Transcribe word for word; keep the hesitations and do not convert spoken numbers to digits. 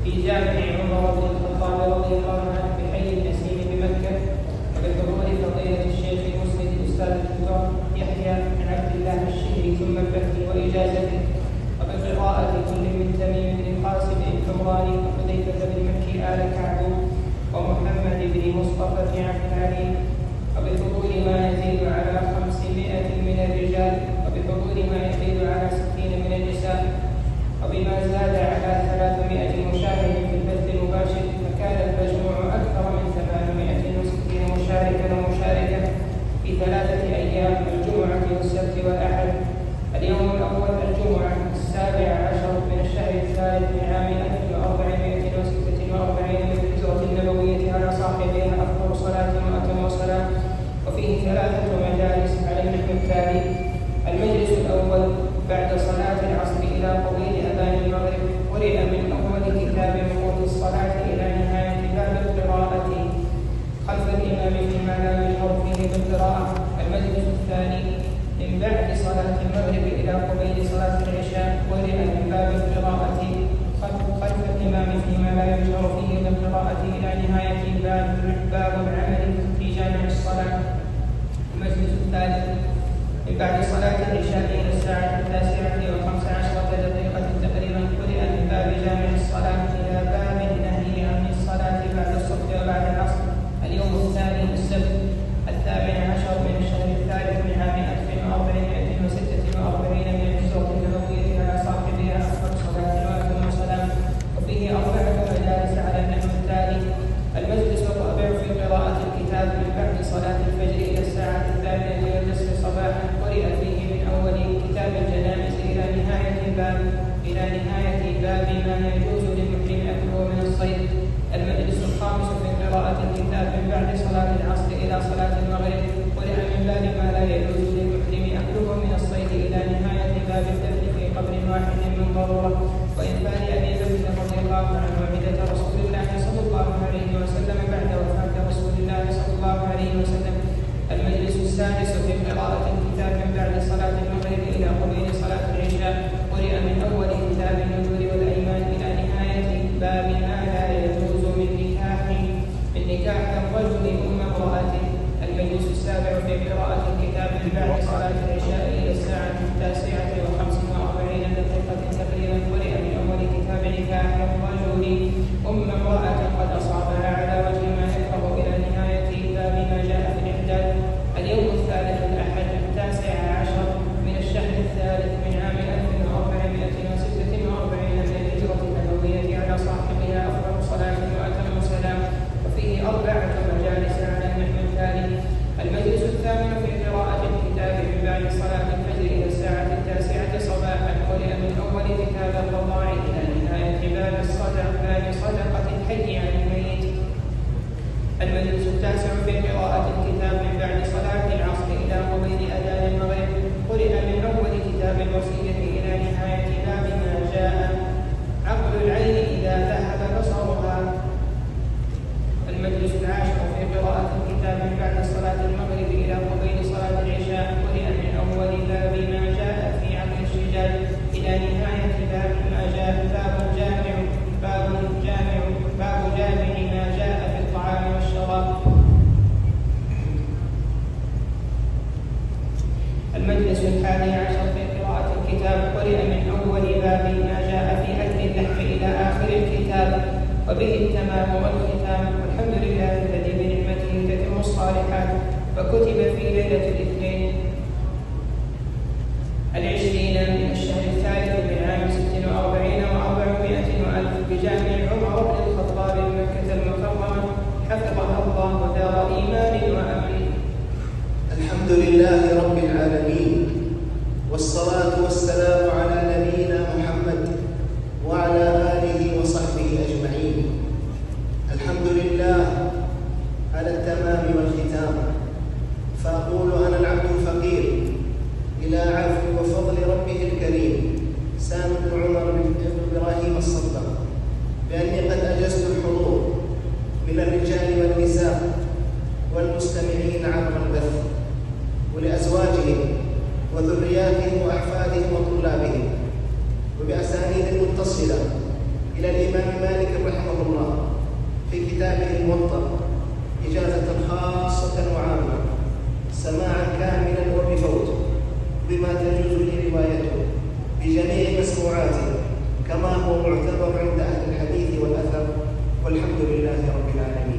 في جامع عمر بن الخطاب رضي الله عنه بحي النسيم بمكة، وبحضور فضيلة الشيخ المسند الأستاذ الدكتور يحيى بن عبد الله الشهري ثم الفتح وإجازته، وبقراءة كل من تميم بن القاسم الحمراني وحذيفة بن مكي آل كعب ومحمد بن مصطفى عفاري، وبحضور ما يزيد على خمسمائة من الرجال، وبحضور ما يزيد على ستين من النساء، وبما زاد على ثلاثمائة مشاهد في البث المباشر، فكان المجموع أكثر من ثمانمائة وستين مشاركا ومشاركة في ثلاثة أيام، الجمعة والسبت والأحد. اليوم الأول الجمعة السابع عشر من الشهر الثالث من عام ألف وأربعمائة وستة وأربعين من الهجرة النبوية على صاحبها أفضل صلاة وأتم صلاة، وفيه ثلاثة مجالس على النحو التالي: المجلس الأول بعد صلاة العصر إلى قبيل أذان المغرب، قرئ من أول كتاب وقوت الصلاة إلى نهاية باب القراءة خلف الإمام فيما لا يجهر فيه بالقراءة. المجلس الثاني من بعد صلاة المغرب إلى قبيل صلاة العشاء، قرئ من باب القراءة خلف الإمام فيما لا يجهر فيه بالقراءة إلى نهاية باب باب العمل في جامع الصلاة. المجلس الثالث من بعد صلاة العشاء إلى الساعة التاسعة وخمس عشرة دقيقة تقريبا، قرئ من باب جامع الصلاة إلى باب النهي عن الصلاة بعد الصبح وبعد العصر. اليوم الثاني السبت الثامن عشر من الشهر الثالث من عام ألف وأربعمائة وستة وأربعين من الهجرة النبوية على صاحبها أفضل صلاة وأتم صلاة، وفيه أربعة مجالس على النحو التالي: المجلس الرابع في قراءة الكتاب من بعد صلاة الفجر إلى الساعة الثامنة والنصف صباحا، قرئ فيه من أول كتاب الجنائز إلى نهاية باب إلى نهاية باب ما يجوز للمحرم أكله من الصيد. المجلس الخامس في قراءة الكتاب من بعد صلاة العصر إلى صلاة المغرب، قرئ من باب ما لا يجوز للمحرم أكله من الصيد إلى نهاية باب الدفن في قبر واحد من ضرورة، وإنفاذ أبي بكر رضي الله عنه وعدة رسول الله صلى الله عليه وسلم بعد وفاة رسول الله صلى الله عليه وسلم. المجلس السادس في قراءة الكتاب من بعد صلاة المغرب إلى قبيل صلاة العشاء، قرئ من أول كتاب النذور والأيمان إلى نهاية باب ما لا يجوز من نكاح من نكاح الرجل أم امرأته. المجلس السابع في قراءة الكتاب من بعد صلاة العشاء إلى الساعة التاسعة وخمس وأربعين دقيقة تقريبا، قرئ من أول كتاب نكاح الرجل أم امرأة قد أصابها على وجه ما يكره إلى نهاية باب ما جاء في الإحداث. اليوم الثالث الأحد التاسع عشر من الشهر الثالث من عام ألف وأربعمائة وستة وأربعين من الهجرة النبوية على صاحبها أفضل صلاة وأتم صلاة، وفيه أربعة مجالس على النحو التالي: المجلس الثامن في قراءة الكتاب من بعد صلاة الفجر إلى الساعة التاسعة صباحا، قرئ من أول كتاب الرضاع إلى نهاية باب الصدقة باب صدقة الحي عن الميت. المجلس التاسع في قراءة الكتاب من بعد صلاة العصر إلى قبيل أذان المغرب، قرئ من أول كتاب الوصية إلى نهاية باب ما جاء عقل العين إذا ذهب بصرها. المجلس العاشر في قراءة الكتاب من بعد صلاة المغرب إلى قبيل صلاة العشاء، قرئ من أول باب ما جاء في عقل الشجاع إلى نهاية باب ما جاء باب جامع باب جامع باب جامع ما جاء في الطعام والشراب. المجلس الحادي عشر في قراءة الكتاب، قرئ من أول باب ما جاء في أكل اللحم إلى آخر الكتاب، وبه التمام والختام. والحمد لله الذي بنعمته تتم الصالحات. وكتب في ليلة الاثنين العشرين من الشهر الثالث من عام ست وأربعين وأربعمائة وألف بجامع عمر بن الخطاب بمكة المكرمة، حفظها الله دار إيمان وأمن. الحمد لله رب العالمين، والصلاة والسلام على نبينا محمد وعلى آله وصحبه أجمعين. الحمد لله على التمام والختام، فأقول أنا العبد الفقير إلى عفو وفضل ربه الكريم سام بن عمر بن إبراهيم الصدق بأني قد أجزت الحضور من الرجال والنساء والمستمعين عبر البث، ولأزواجهم وذرياتهم وأحفادهم وطلابهم، وبأسانيد متصلة إلى الإمام مالك كتابه الموطأ إجازة خاصة وعامة، سماعا كاملا وبفوت بما تجوز لي روايته بجميع مسموعاته كما هو معتبر عند أهل الحديث والأثر، والحمد لله رب العالمين.